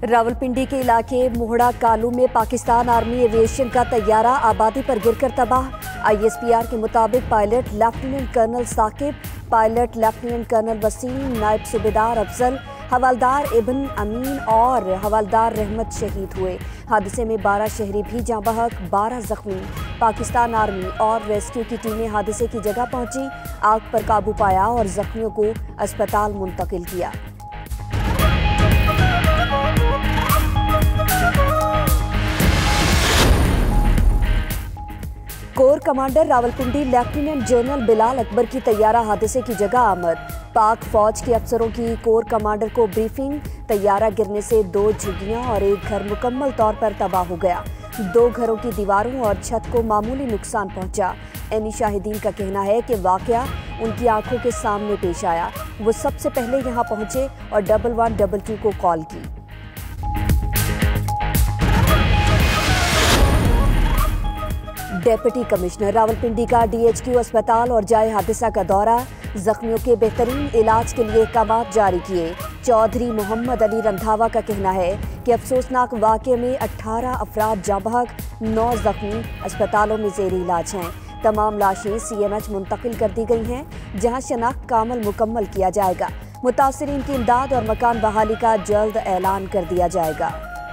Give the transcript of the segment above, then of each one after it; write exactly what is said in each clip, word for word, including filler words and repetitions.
रावलपिंडी के इलाके मोहड़ा कालू में पाकिस्तान आर्मी एविएशन का तैयारा आबादी पर गिरकर तबाह। आईएसपीआर के मुताबिक pilot lieutenant colonel Saqib, pilot lieutenant colonel Waseem, नायब सूबेदार अफजल, हवालदार इब्न अमीन और हवालदार रहमत शहीद हुए। हादसे में बारह शहरी भी जाँ बहक, बारह जख्मी। पाकिस्तान आर्मी और रेस्क्यू की टीमें हादसे की जगह पहुंची, आग पर काबू पाया और जख्मियों को अस्पताल मुंतकिल किया। Corps commander Rawalpindi lieutenant general Bilal Akbar की तैयारा हादसे की जगह आमद। पाक फौज के अफसरों की कोर कमांडर को ब्रीफिंग। तैयारा गिरने से दो झुग्गियां और एक घर मुकम्मल तौर पर तबाह हो गया। दो घरों की दीवारों और छत को मामूली नुकसान पहुंचा। एनी शाहिदीन का कहना है कि वाकया उनकी आंखों के सामने पेश आया। वो सबसे पहले यहां पहुंचे और डबल वन डबल टू को कॉल की। डेप्यूटी कमिश्नर रावलपिंडी का डीएचक्यू अस्पताल और जाए हादसा का दौरा। जख्मियों के बेहतरीन इलाज के लिए अहकाम जारी किए। चौधरी मोहम्मद अली रंधावा का कहना है कि अफसोसनाक वाक़े में अठारह अफराद जाँ बहक, नौ जख्मी अस्पतालों में जेर इलाज हैं। तमाम लाशें सीएमएच मुंतकिल कर दी गई हैं, जहां शनाख्त का अमल मुकम्मल किया जाएगा। मुतासरीन की इमदाद और मकान बहाली का जल्द ऐलान कर दिया जाएगा।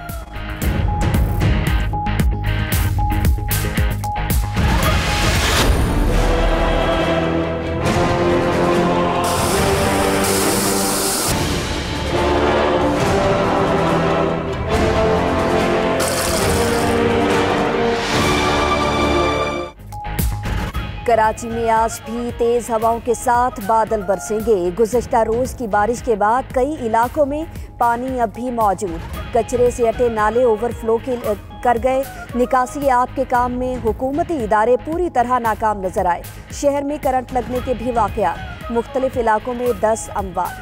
कराची में आज भी तेज हवाओं के साथ बादल बरसेंगे। गुज़श्ता रोज की बारिश के बाद कई इलाकों में पानी अब भी मौजूद। कचरे से अटे नाले ओवरफ्लो के कर गए। निकासी आब के काम में हुकूमती इदारे पूरी तरह नाकाम नजर आए। शहर में करंट लगने के भी वाक़यात। मुख्तलिफ इलाकों में दस अमवात।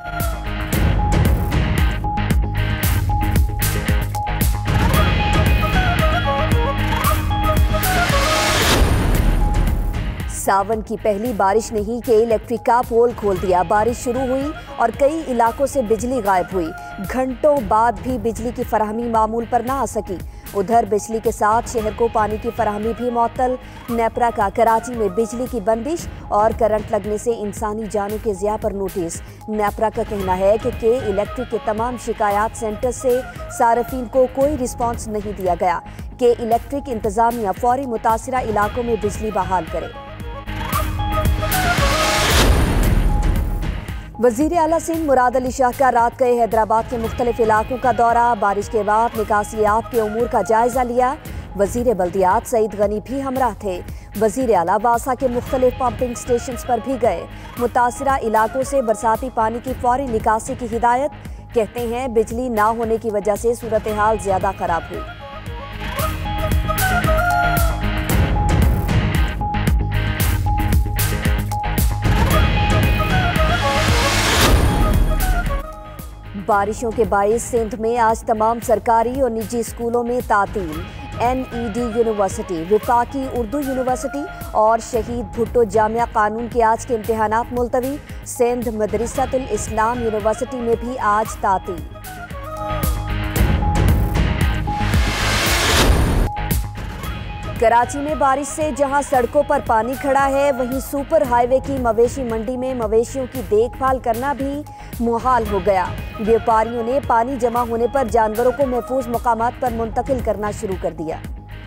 सावन की पहली बारिश ने ही के इलेक्ट्रिक का पोल खोल दिया। बारिश शुरू हुई और कई इलाकों से बिजली गायब हुई। घंटों बाद भी बिजली की फराहमी मामूल पर ना आ सकी। उधर बिजली के साथ शहर को पानी की फराहमी भी मअतल। नेपरा का कराची में बिजली की बंदिश और करंट लगने से इंसानी जानों के ज़िया पर नोटिस। नेपरा का कहना है कि के इलेक्ट्रिक के तमाम शिकायत सेंटर से सार्फिन को कोई रिस्पॉन्स नहीं दिया गया। के इलेक्ट्रिक इंतजामिया फौरी मुतासिरा इलाकों में बिजली बहाल करे। वजीर आला सिंध मुराद अली शाह का रात गए हैदराबाद के मुख्तलिफ इलाकों का दौरा। बारिश के बाद निकासी आब के उमूर का जायजा लिया। वजीर बल्दियात सईद गनी भी हमराह थे। वजीर आला वासा के मुख्तलिफ पंपिंग स्टेशन पर भी गए। मुतासिरा इलाकों से बरसाती पानी की फौरी निकासी की हिदायत। कहते हैं बिजली ना होने की वजह से सूरत हाल ज्यादा खराब हुई। बारिशों के बाइस सिंध में आज तमाम सरकारी और निजी स्कूलों में तातील। एनईडी यूनिवर्सिटी, विफाकी उर्दू यूनिवर्सिटी और शहीद भुट्टो जामिया कानून के आज के इम्तिहानात मुलतवी। सिंध मदरसतुल इस्लाम यूनिवर्सिटी में भी आज तातील। कराची में बारिश से जहां सड़कों पर पानी खड़ा है, वहीं सुपर हाईवे की मवेशी मंडी में मवेशियों की देखभाल करना भी मुहाल हो गया। व्यापारियों ने पानी जमा होने पर जानवरों को महफूज मकामात पर मुंतकिल करना शुरू कर दिया।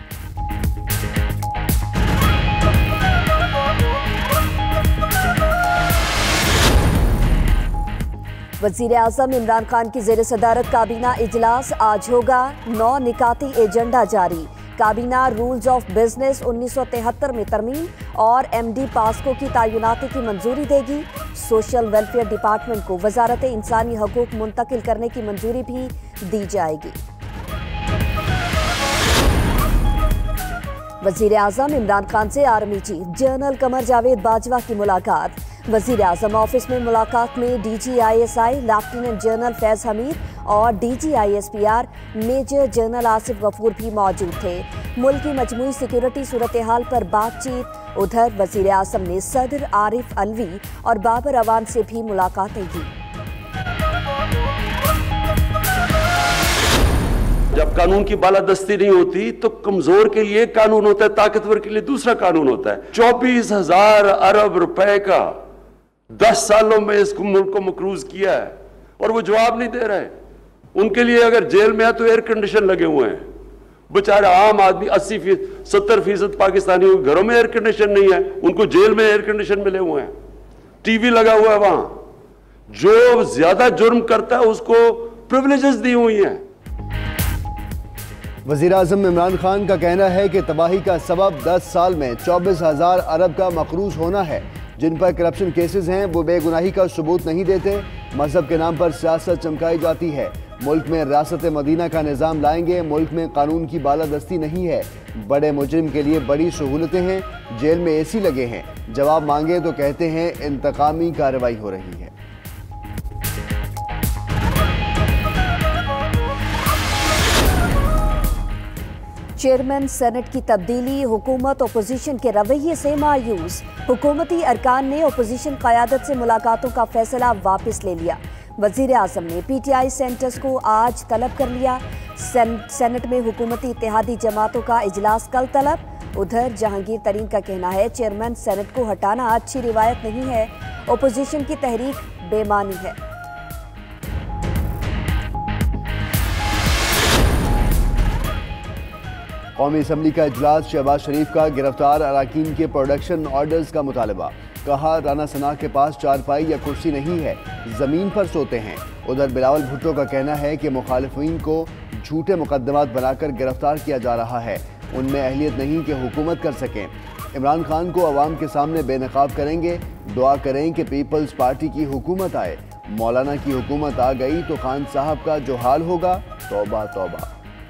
वजीर आजम इमरान खान की जेर सदारत काबीना इजलास आज होगा। नौ निकाती एजेंडा जारी। काबीना रूल्स ऑफ बिजनेस उन्नीस सौ तिहत्तर में तरमीम और एमडी पास्को की तैनाती की मंजूरी देगी। सोशल वेलफेयर डिपार्टमेंट को वजारत इंसानी हकूक मुंतकिल करने की मंजूरी भी दी जाएगी। वजीर आजम इमरान खान से army chief general Qamar Javed Bajwa की मुलाकात। वजीर आजम ऑफिस में मुलाकात में DG ISI lieutenant general Faiz Hameed और DG ISPR major general Asif Ghafoor भी मौजूद थे। मुल्क की मजमूई सिक्योरिटी सूरत हाल पर बातचीत। उधर वजीर आजम ने सदर आरिफ अलवी और बाबर अवान से भी मुलाकातें की। जब कानून की बालादस्ती नहीं होती तो कमजोर के लिए एक कानून होता है, ताकतवर के लिए दूसरा कानून होता है। चौबीस हजार अरब रुपए का दस सालों में इस मुल्क को मकरूज किया है और वो जवाब नहीं दे रहे। उनके लिए अगर जेल में है तो एयर कंडीशन लगे हुए हैं। बेचारा आम आदमी अस्सी फीसद सत्तर फीसद पाकिस्तानी घरों में एयर कंडीशन नहीं है, उनको जेल में एयर कंडीशन मिले हुए हैं, टीवी लगा हुआ है। वहां जो ज्यादा जुर्म करता है उसको प्रिविलेजेस दी हुई हैं। वज़ीर आज़म इमरान खान का कहना है कि तबाही का सबब दस साल में चौबीस हजार अरब का मकरूज होना है। जिन पर करप्शन केसेस हैं वो बेगुनाही का सबूत नहीं देते। मजहब के नाम पर सियासत चमकाई जाती है। मुल्क में रियासत मदीना का निज़ाम लाएंगे। मुल्क में कानून की बालादस्ती नहीं है। बड़े मुजरिम के लिए बड़ी सहूलतें हैं। जेल में एसी लगे हैं। जवाब मांगे तो कहते हैं इंतकामी कार्रवाई हो रही है। चेयरमैन सेनेट की तब्दीली, हुकूमत अपोजिशन के रवैये से मायूस। हुकूमती अरकान ने अपोजिशन क़यादत से मुलाकातों का फैसला वापस ले लिया। वज़ीर आज़म ने पी टी आई सेंटर्स को आज तलब कर लिया। सेनेट में हुकूमती इत्तेहादी जमातों का इजलास कल तलब। उधर जहांगीर तरीन का कहना है चेयरमैन सेनेट को हटाना अच्छी रिवायत नहीं है, अपोजिशन की तहरीक बेमानी है। कौमी असम्बली का इजलास, शहबाज शरीफ का गिरफ्तार अरकान के प्रोडक्शन ऑर्डर्स का मुतालबा। कहा राना सना के पास चारपाई या कुर्सी नहीं है, ज़मीन पर सोते हैं। उधर बिलावल भुट्टो का कहना है कि मुखालिफिन को झूठे मुकदमात बनाकर गिरफ्तार किया जा रहा है, उनमें अहलियत नहीं कि हुकूमत कर सकें। इमरान खान को अवाम के सामने बेनकाब करेंगे। दुआ करें कि पीपल्स पार्टी की हुकूमत आए। मौलाना की हुकूमत आ गई तो खान साहब का जो हाल होगा, तौबा तौबा।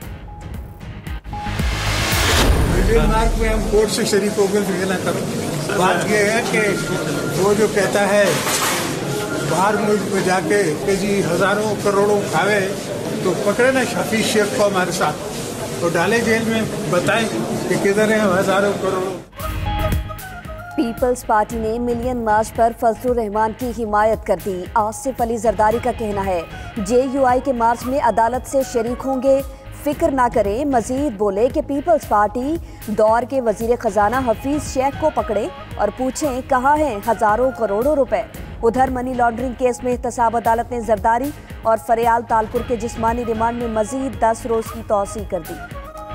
मार्क में हम कोर्ट से शरीक हो गए ना करो। बात यह है कि वो जो कहता है बाहर मुल्क में जाके कि जी हजारों करोड़ों खावे तो पकड़े ना शफी शेख को हमारे साथ, तो डाले जेल में, बताएं कि किधर है हजारों करोड़ों। पीपल्स पार्टी ने मिलियन मार्च पर फजलुर रहमान की हिमायत कर दी। आसिफ अली जरदारी का कहना है जे यू आई के मार्च में अदालत से शरीक होंगे, फिक्र ना करें। मजीद बोले कि पीपल्स पार्टी दौर के वजीर खजाना हफीज शेख को पकड़े और पूछें कहाँ हैं हजारों करोड़ों रुपए। उधर मनी लॉन्ड्रिंग केस में एहतसाब अदालत ने जरदारी और फरियाल तालपुर के जिस्मानी रिमांड में मजीद दस रोज की तौसीह कर दी।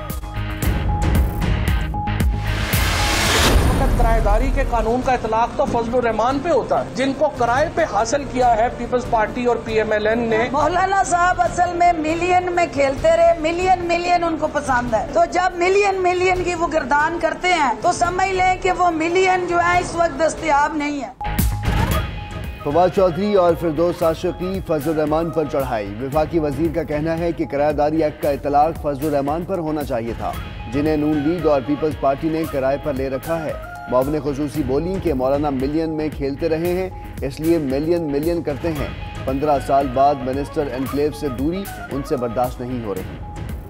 किराएदारी के कानून का इतलाक तो फजलुर रहमान पे होता है, जिनको किराए पे हासिल किया है पीपल्स पार्टी और पी एम एल एन ने। मौलाना साहब असल में मिलियन में खेलते रहे, मिलियन मिलियन उनको पसंद है, तो जब मिलियन मिलियन की वो गिरदान करते हैं तो समझ लें कि वो मिलियन जो है इस वक्त दस्तयाब नहीं है। फवाद चौधरी और फिरदौस आशिकी फजलुर रहमान पर चढ़ाई। वफाकी वजीर का कहना है कि किराएदारी एक्ट का इतलाक फजलुर रहमान पर होना चाहिए था, जिन्हें नून लीग और पीपल्स पार्टी ने किराए पर ले रखा है। मुआविन खुसूसी बोली कि मौलाना मिलियन में खेलते रहे हैं, इसलिए मिलियन मिलियन करते हैं। पंद्रह साल बाद मिनिस्टर एनक्लेव से दूरी उनसे बर्दाश्त नहीं हो रही।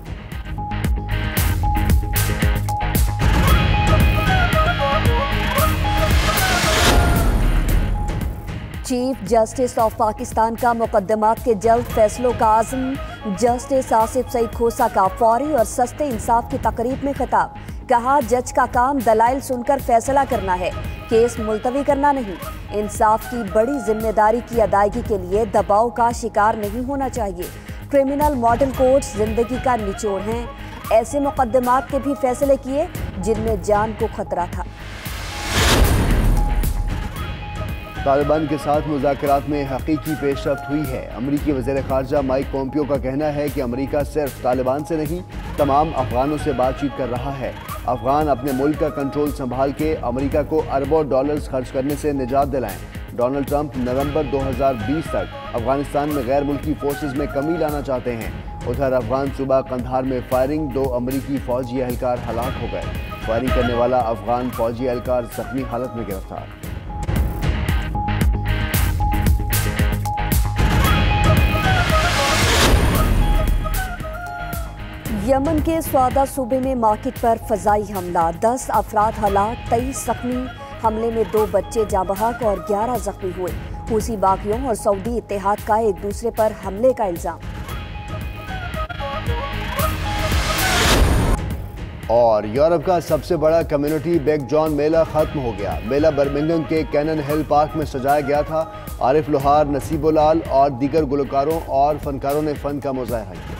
चीफ जस्टिस ऑफ पाकिस्तान का मुकदमात के जल्द फैसलों का आज़म। जस्टिस आसिफ सईद खोसा का फौरी और सस्ते इंसाफ की तकरीब में खिताब। कहा जज का काम दलाइल सुनकर फैसला करना है, केस मुलतवी करना नहीं। इंसाफ की बड़ी जिम्मेदारी की अदायगी के लिए दबाव का शिकार नहीं होना चाहिए। क्रिमिनल मॉडल कोर्ट्स जिंदगी का निचोड़ हैं। ऐसे मुकदमात के भी फैसले किए जिनमें जान को खतरा था। तालिबान के साथ मुज़ाकरात में हकीकी पेशरफ्त हुई है। अमरीकी वज़ीर ख़ारजा माइक पोम्पियो का कहना है कि अमरीका सिर्फ तालिबान से नहीं तमाम अफगानों से बातचीत कर रहा है। अफगान अपने मुल्क का कंट्रोल संभाल के अमरीका को अरबों डॉलर्स खर्च करने से निजात दिलाएं। डोनाल्ड ट्रंप नवंबर दो हज़ार बीस तक अफगानिस्तान में गैर मुल्की फोर्सेज में कमी लाना चाहते हैं। उधर अफगान सूबा कंधार में फायरिंग, दो अमरीकी फौजी एहलकार हलाक हो गए। फायरिंग करने वाला अफगान फौजी एहलकार जख्मी हालत में गिरफ्तार। यमन के स्वादा सूबे में मार्केट पर फजाई हमला, दस अफराद हलाक, तेईस जख्मी। हमले में दो बच्चे जाँ बहक और ग्यारह जख्मी हुए। हूसी बागियों और सऊदी इत्तेहाद का एक दूसरे पर हमले का इल्जाम। और यूरोप का सबसे बड़ा कम्युनिटी बिग जॉन मेला खत्म हो गया। मेला बर्मिंघम के कैनन हिल पार्क में सजाया गया था। आरिफ लोहार, नसीबुलाल और दीगर गुलकारों और फनकारों ने फन का मुजाहरा किया।